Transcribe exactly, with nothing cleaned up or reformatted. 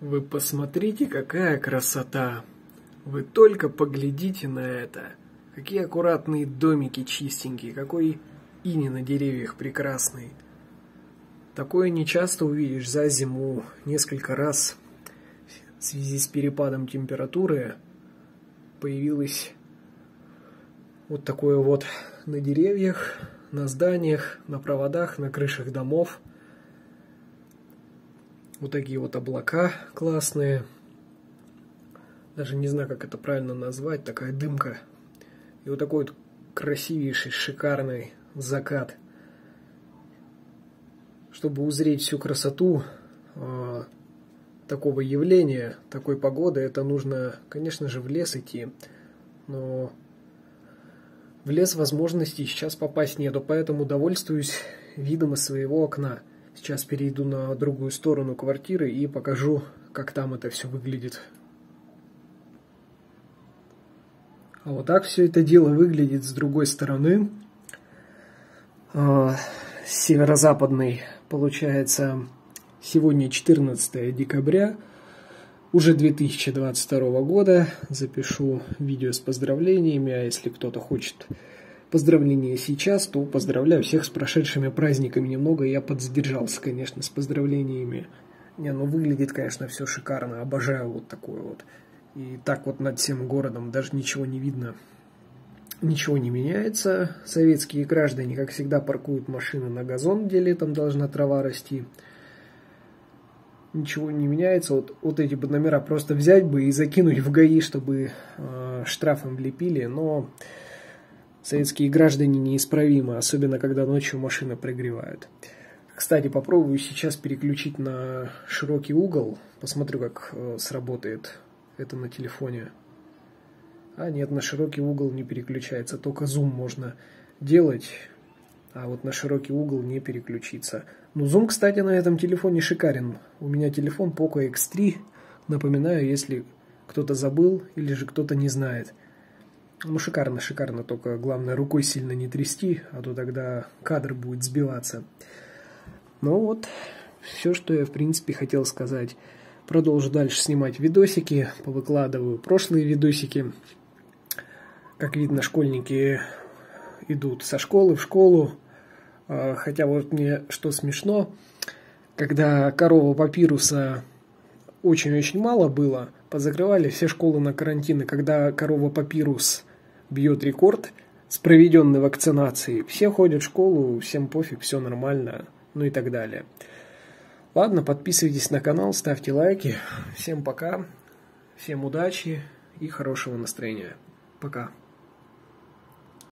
Вы посмотрите, какая красота! Вы только поглядите на это! Какие аккуратные домики чистенькие, какой иней на деревьях прекрасный. Такое не часто увидишь за зиму. Несколько раз в связи с перепадом температуры появилось вот такое вот на деревьях, на зданиях, на проводах, на крышах домов. Вот такие вот облака классные. Даже не знаю, как это правильно назвать. Такая дымка. И вот такой вот красивейший, шикарный закат. Чтобы узреть всю красоту э, такого явления, такой погоды, это нужно, конечно же, в лес идти. Но в лес возможностей сейчас попасть нету, поэтому довольствуюсь видом из своего окна. Сейчас перейду на другую сторону квартиры и покажу, как там это все выглядит. А вот так все это дело выглядит с другой стороны. С северо-западной, получается, сегодня четырнадцатое декабря, уже две тысячи двадцать второго года. Запишу видео с поздравлениями, а если кто-то хочет поздравления сейчас, то поздравляю всех с прошедшими праздниками. Немного я подзадержался, конечно, с поздравлениями. Не, ну выглядит, конечно, все шикарно. Обожаю вот такое вот. И так вот над всем городом даже ничего не видно. Ничего не меняется. Советские граждане, как всегда, паркуют машины на газон, где летом должна трава расти. Ничего не меняется. Вот, вот эти бы номера просто взять бы и закинуть в ГАИ, чтобы э, штрафом влепили. Но советские граждане неисправимы, особенно когда ночью машины прогревают. Кстати, попробую сейчас переключить на широкий угол. Посмотрю, как э, сработает это на телефоне. А нет, на широкий угол не переключается. Только зум можно делать, а вот на широкий угол не переключиться. Ну, зум, кстати, на этом телефоне шикарен. У меня телефон поко икс три. Напоминаю, если кто-то забыл или же кто-то не знает. Ну, шикарно, шикарно. Только главное рукой сильно не трясти, а то тогда кадр будет сбиваться. Ну вот, все, что я в принципе хотел сказать. Продолжу дальше снимать видосики, повыкладываю прошлые видосики. Как видно, школьники идут со школы в школу. Хотя вот мне что смешно, когда корова папируса очень-очень мало было, позакрывали все школы на карантин. И когда корова папирус бьет рекорд с проведенной вакцинацией, все ходят в школу, всем пофиг, все нормально, ну и так далее. Ладно, подписывайтесь на канал, ставьте лайки. Всем пока, всем удачи и хорошего настроения. Пока.